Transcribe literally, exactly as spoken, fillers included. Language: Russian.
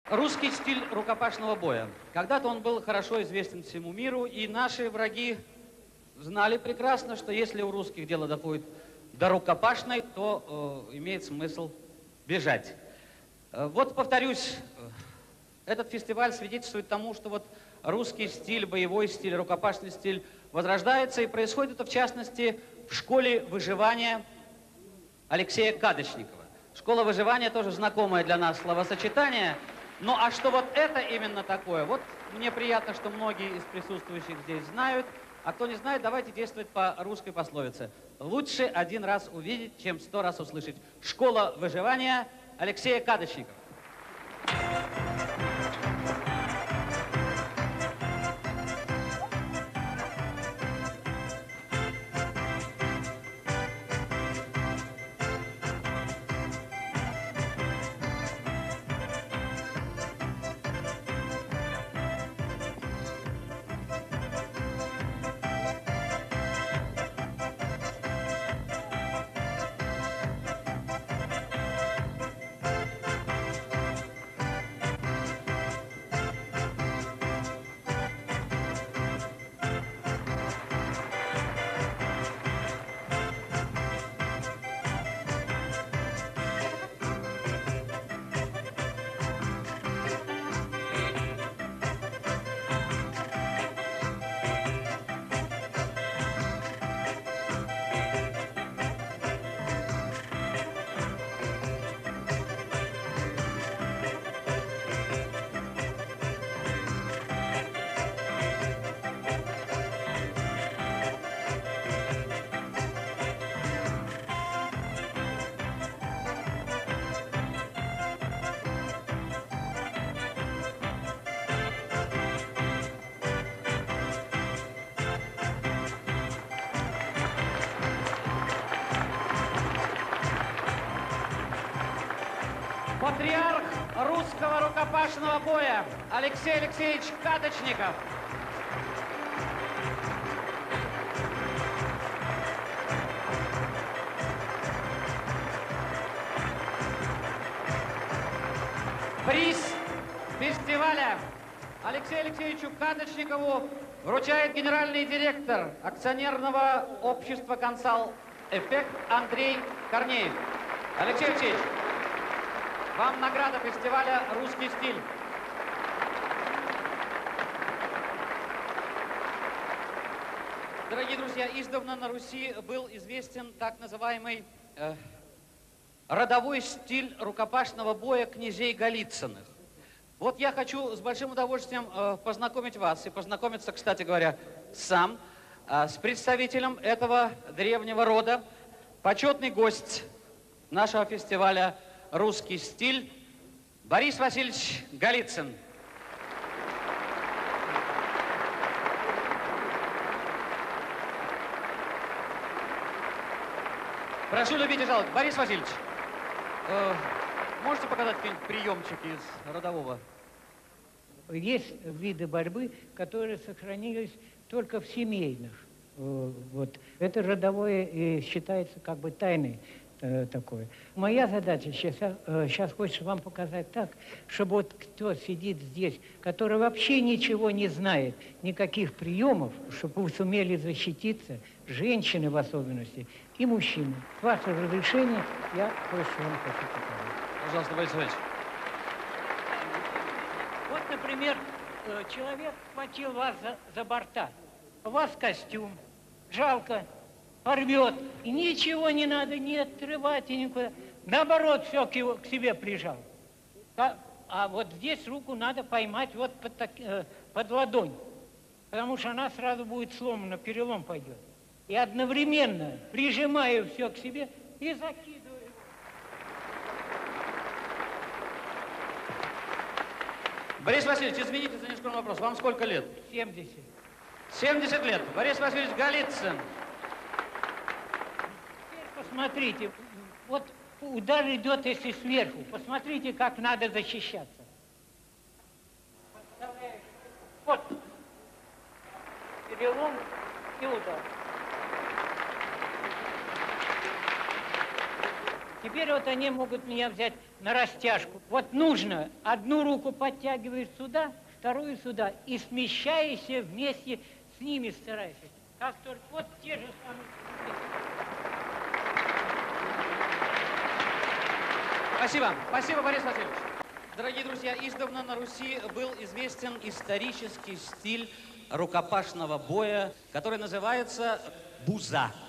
Русский стиль рукопашного боя. Когда-то он был хорошо известен всему миру, и наши враги знали прекрасно, что если у русских дело доходит до рукопашной, то э, имеет смысл бежать. Э, вот, повторюсь, этот фестиваль свидетельствует тому, что вот русский стиль, боевой стиль, рукопашный стиль возрождается, и происходит это, в частности, в школе выживания Алексея Кадочникова. Школа выживания тоже знакомое для нас словосочетание. Ну а что вот это именно такое, вот мне приятно, что многие из присутствующих здесь знают. А кто не знает, давайте действовать по русской пословице. Лучше один раз увидеть, чем сто раз услышать. Школа выживания Алексея Кадочникова. Патриарх русского рукопашного боя Алексей Алексеевич Кадочников. Приз фестиваля Алексею Алексеевичу Кадочникову вручает генеральный директор акционерного общества «Консал Эффект» Андрей Корнеев. Алексей Алексеевич, вам награда фестиваля «Русский стиль». Дорогие друзья, издавна на Руси был известен так называемый э, родовой стиль рукопашного боя князей Голицыных. Вот я хочу с большим удовольствием э, познакомить вас и познакомиться, кстати говоря, сам э, с представителем этого древнего рода, почетный гость нашего фестиваля «Русский стиль» Борис Васильевич Голицын. Прошу любить и жаловать. Борис Васильевич, э, можете показать какие-нибудь приемчики из родового? Есть виды борьбы, которые сохранились только в семейных. Вот. Это родовое и считается как бы тайной. Такое. Моя задача сейчас, сейчас хочется вам показать так, чтобы вот кто сидит здесь, который вообще ничего не знает, никаких приемов, чтобы вы сумели защититься, женщины в особенности и мужчины. С вашего разрешения я кое-что вам хочу показать. Пожалуйста, Борис Иванович. Вот, например, человек схватил вас за, за борта. У вас костюм, жалко. Порвет. И ничего не надо не отрывать и никуда. Наоборот, все к, его, к себе прижал. А, а вот здесь руку надо поймать вот под, так, э, под ладонь. Потому что она сразу будет сломана, перелом пойдет. И одновременно прижимаю все к себе и закидываю его. Борис Васильевич, извините за нескромный вопрос. Вам сколько лет? семьдесят. семьдесят лет. Борис Васильевич Голицын. Посмотрите, вот удар идет, если сверху. Посмотрите, как надо защищаться. Вот. Перелом и удар. Теперь вот они могут меня взять на растяжку. Вот нужно, одну руку подтягиваешь сюда, вторую сюда, и смещаешься вместе с ними старайся. Как только вот те же самые. Спасибо. Спасибо, Борис Васильевич. Дорогие друзья, издавна на Руси был известен исторический стиль рукопашного боя, который называется буза.